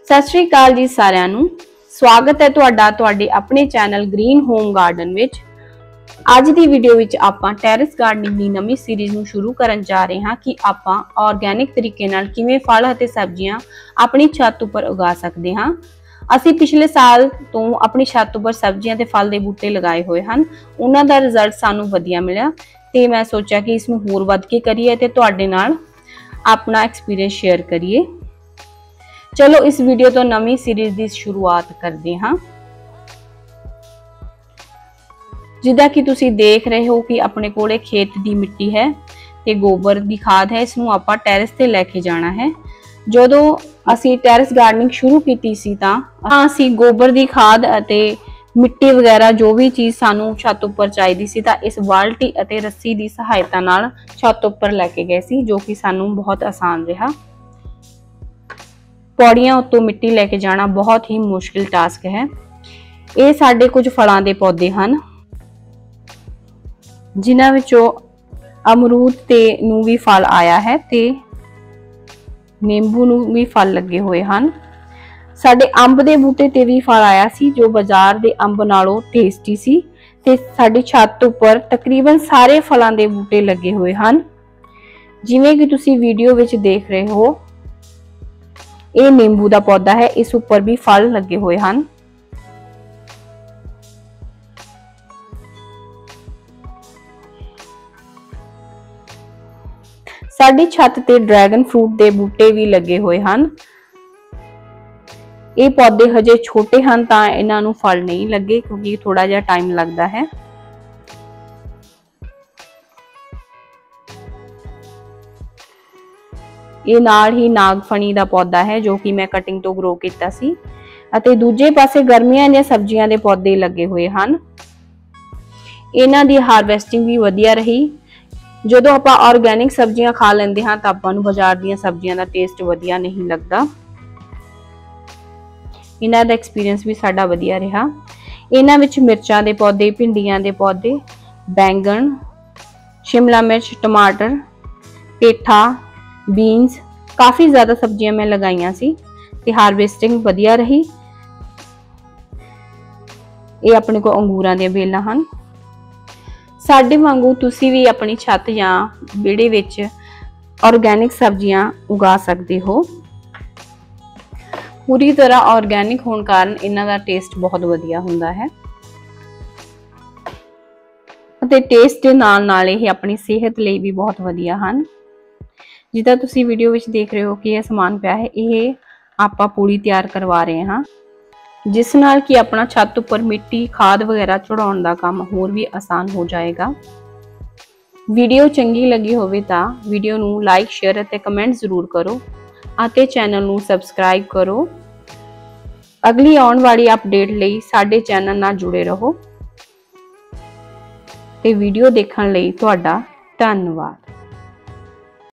सत श्री अकाल जी सारिਆਂ ਨੂੰ स्वागत है ਤੁਹਾਡੇ अपने चैनल ग्रीन होम गार्डन विच। ਅੱਜ ਦੀ ਵੀਡੀਓ ਵਿੱਚ ਆਪਾਂ ਟੈਰੇਸ ਗਾਰਡਨਿੰਗ ਦੀ ਨਵੀਂ ਸੀਰੀਜ਼ ਨੂੰ ਸ਼ੁਰੂ ਕਰਨ ਜਾ ਰਹੇ ਹਾਂ ਕਿ ਆਪਾਂ ਆਰਗੈਨਿਕ ਤਰੀਕੇ ਨਾਲ ਕਿਵੇਂ ਫਲ ਅਤੇ ਸਬਜ਼ੀਆਂ ਆਪਣੀ ਛੱਤ ਉੱਪਰ ਉਗਾ ਸਕਦੇ ਹਾਂ। ਅਸੀਂ ਪਿਛਲੇ ਸਾਲ ਤੋਂ ਆਪਣੀ ਛੱਤ ਉੱਪਰ ਸਬਜ਼ੀਆਂ ਤੇ ਫਲ ਦੇ ਬੂਟੇ ਲਗਾਏ ਹੋਏ ਹਨ। ਉਹਨਾਂ ਦਾ ਰਿਜ਼ਲਟ ਸਾਨੂੰ ਵਧੀਆ ਮਿਲਿਆ ਤੇ ਮੈਂ ਸੋਚਿਆ ਕਿ ਇਸ ਨੂੰ ਹੋਰ ਵੱਧ ਕੇ ਕਰੀਏ ਤੇ ਤੁਹਾਡੇ ਨਾਲ अपना एक्सपीरियंस शेयर करिए। चलो इस वीडियो तो नवी सीरीज की शुरुआत करते हाँ। जिदा कि तुसी देख रहे हो कि अपने कोले खेत की मिट्टी है ते गोबर की खाद है, इसनों आपां टैरिस ते लेके जाना है। जदों असी टैरिस गार्डनिंग शुरू की सी तां असी गोबर की खाद अते मिट्टी वगैरह जो भी चीज़ सानू छत उपर चाहिए सी तां इस बाल्टी अते रस्सी की सहायता नाल छत उपर लैके गए सी, जो कि सानू बहुत आसान रहा। पौड़ियां उत्तों मिट्टी लैके जाना बहुत ही मुश्किल टास्क है। ये साडे कुछ फलों के पौधे हैं जिन्हां विचों अमरूद ते नूं भी फल आया है ते नींबू नूं भी फल लगे हुए हैं। साडे अंब दे बूटे ते भी फल आया सी जो बाजार दे अंब नालों टेस्टी सी ते साडी छत उपर तकरीबन सारे फलों दे बूटे लगे हुए हैं। जिवें कि तुसी वीडियो विच देख रहे हो ये नींबू दा पौधा है, इस उपर भी फल लगे हुए हैं। साडी छत ते ड्रैगन फ्रूट दे बूटे भी लगे हुए हैं। ये पौधे हजे छोटे हैं तां इन्हां नूं फल नहीं लगे क्योंकि थोड़ा जिहा टाइम लगता है। ये नाल ही नागफनी दा पौधा है जो कि मैं कटिंग तो ग्रो कीता सी अते दूजे पासे गर्मियां दी सब्जियां दे पौधे लगे हुए हैं। इन्हां दी हार्वेस्टिंग भी वधिया रही। जदों आपां ऑर्गेनिक सब्जियां खा लैंदे हां तां आपां नूं बाजार दीयां सब्जियां दा टेस्ट वधिया नहीं लगदा। इन्हां दा एक्सपीरियंस भी साडा वधिया रहा। इन्हां विच मिर्चां दे पौधे, भिंडियां दे पौधे, बैंगन, शिमला मिर्च, टमाटर, पेठा, बीन्स काफ़ी ज़्यादा सब्जियां मैं लगाईयां सी ते हार्वेस्टिंग वधिया रही। ये अपने को अंगूरां दी बेलां हन। साडे वांगू तुसी भी अपनी छत या विहड़े विच ऑर्गेनिक सब्जियां उगा सकते हो। पूरी तरह ऑर्गेनिक होने कारण इन्हां दा टेस्ट बहुत वधिया हुंदा है ते टेस्ट दे नाल नाल ये अपनी सेहत लई भी बहुत वधिया हन। जिदा तुसी वीडियो विच देख रहे हो कि यह समान पिया है, ये आपां पूड़ी तैयार करवा रहे हैं जिस नाल कि अपना छत उपर मिट्टी खाद वगैरह चढ़ाउण दा काम होर भी आसान हो जाएगा। वीडियो चंगी लगी होवे तां वीडियो नूं लाइक शेयर अते कमेंट जरूर करो ਅਤੇ चैनल ਨੂੰ सबसक्राइब करो। अगली आने वाली अपडेट ਲਈ ਸਾਡੇ चैनल ਨਾਲ जुड़े रहो ਤੇ वीडियो देखने ਲਈ ਤੁਹਾਡਾ ਧੰਨਵਾਦ।